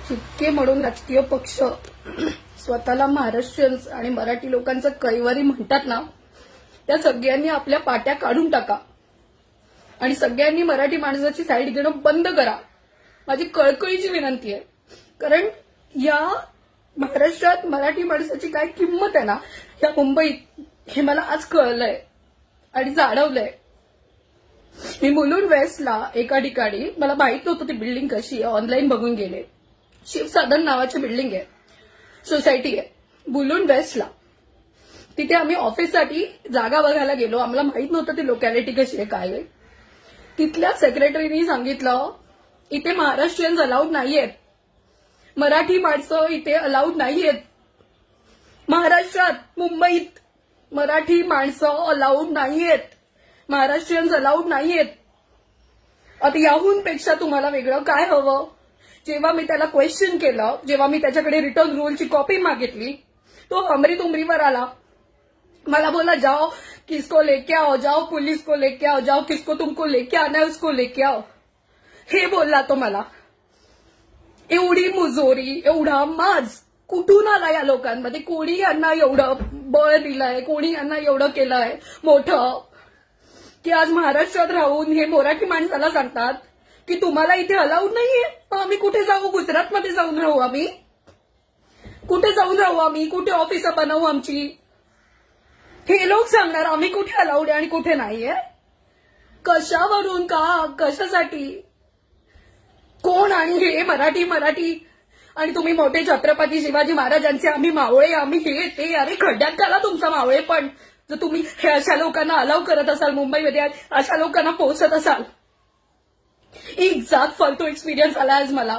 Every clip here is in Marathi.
जितके म्हणून राजकीय पक्ष स्वतःला महाराष्ट्रीयन्स आणि मराठी लोकांचं कैवारी म्हणतात ना, त्या सगळ्यांनी आपल्या पाट्या काढून टाका आणि सगळ्यांनी मराठी माणसाची साईड घेणं बंद करा. माझी कळकळीची विनंती आहे. कारण या महाराष्ट्रात मराठी माणसाची काय किंमत आहे ना, या मुंबईत हे मला आज कळलंय आणि जाणवलंय. मी मुलुंड वेस्टला एका ठिकाणी, मला माहित नव्हतं ती बिल्डिंग कशी आहे, ऑनलाईन बघून गेले. शिवसाधन नावाची बिल्डिंग आहे, सोसायटी आहे मुलुंड वेस्टला. तिथे आम्ही ऑफिससाठी जागा बघायला गेलो. आम्हाला माहित नव्हतं ती लोकॅलिटी कशी आहे, काय आहे. तिथल्या सेक्रेटरीनी सांगितलं इथे महाराष्ट्रीयन्स अलाउड नाहीयेत, मराठी माणसं इथे अलाउड नाहीयेत. महाराष्ट्रात मुंबईत मराठी माणसं अलाउड नाहीयेत, महाराष्ट्रीयन्स अलाउड नाहीयेत. आता याहून पेक्षा तुम्हाला वेगळं काय हवं? जेव्हा मी त्याला क्वेश्चन केलं, जेव्हा मी त्याच्याकडे रिटर्न रूलची कॉपी मागितली, तो हमरी तुमरीवर आला. मला बोला जाओ किसको लेके आओ, जाओ पुलिस को लेके आओ, जाओ किसको तुमको लेके आना है उसको लेके आओ, हे बोलला तो मला. एवढी मुजोरी, एवढा माज कुठून आला या लोकांमध्ये? कोणी यांना एवढं बळ दिलंय, कोणी यांना एवढं केलंय मोठं की आज महाराष्ट्रात राहून हे मराठी माणसाला सांगतात की तुम्हाला इथे अलाउड नाहीये. आम्ही कुठे जाऊ? गुजरातमध्ये जाऊन राहू आम्ही? कुठे जाऊन राहू आम्ही? कुठे ऑफिस बनवू आमची? हे लोक सांगणार आम्ही कुठे अलाउड आहे आणि कुठे नाहीये. कशावरून? का? कशासाठी? कोण? आणि हे मराठी मराठी आणि तुम्ही मोठे छत्रपती शिवाजी महाराजांचे आम्ही मावळे, आम्ही हे ते. अरे खड्ड्यात घाला तुमचा मावळे. पण जर तुम्ही हे अशा लोकांना अलाव करत असाल, मुंबईमध्ये अशा लोकांना पोहोचत असाल. एक जात फालतू एक्सपिरियन्स आला आज मला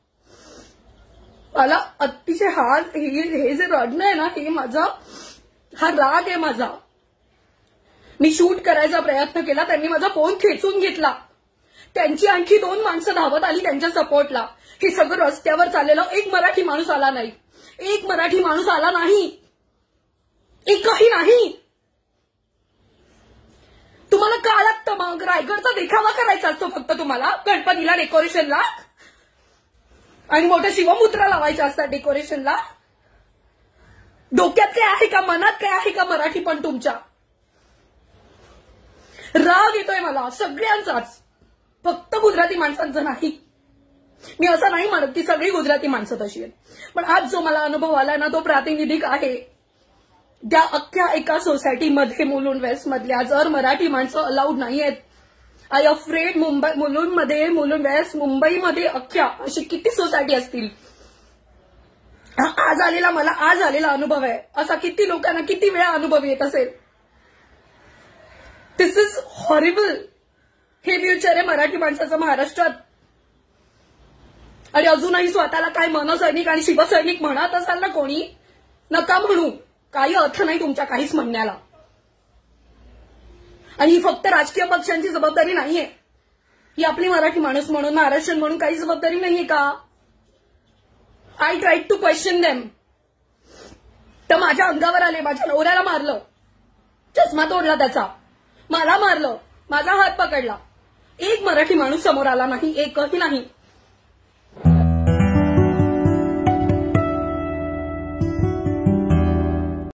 अतिशय. हे जे रडणं आहे ना, हे माझा हा राग आहे माझा. मी शूट करायचा प्रयत्न केला, त्यांनी माझा फोन खेचून घेतला. त्यांची आणखी 2 माणसं धावत आली त्यांच्या सपोर्टला. हे सगळं रस्त्यावर चाललेलं, एक मराठी माणूस आला नाही, एक मराठी माणूस आला नाही, एकही नाही. तुम्हाला का लागतं मग? रायगडचा देखावा करायचा असतो फक्त तुम्हाला, गणपतीला डेकोरेशनला, आणि मोठ्या शिवमुद्रा लावायच्या असतात डेकोरेशनला. डोक्यात काय आहे का? मनात काय आहे का मराठी पण तुमच्या? राग येतोय मला सगळ्यांचाच, फक्त गुजराती माणसांचा नाही. मी असं नाही म्हणत की सगळी गुजराती माणसं तशी आहेत, पण आज जो मला अनुभव आला ना, तो प्रातिनिधिक आहे. त्या अख्ख्या एका सोसायटीमध्ये मुलुंड वेस्ट मधल्या जर मराठी माणसं अलाउड नाहीयेत. आय अफ्रेड मुलुंडमध्ये, मुलुंड वेस्ट, मुंबईमध्ये अख्ख्या अशी किती सोसायटी असतील. आज आलेला अनुभव आहे. असा किती लोकांना किती वेळा अनुभव येत असेल. This is horrible. हे फ्युचर आहे मराठी माणसाचं महाराष्ट्रात. आणि अजूनही स्वतःला काय मनसैनिक आणि शिवसैनिक म्हणत असाल ना कोणी, नका म्हणू. काही अर्थ नाही तुमच्या काहीच म्हणण्याला. आणि ही फक्त राजकीय पक्षांची जबाबदारी नाहीये. ही आपली मराठी माणूस म्हणून, महाराष्ट्रीयन म्हणून काही जबाबदारी नाहीये का? I tried to question them. तर माझ्या अंगावर आले, माझ्या नवऱ्याला मारलं, चष्मा तोडला त्याचा, मला मारलं, माझा हात पकडला. एक मराठी माणूस समोर आला नाही, एकही नाही.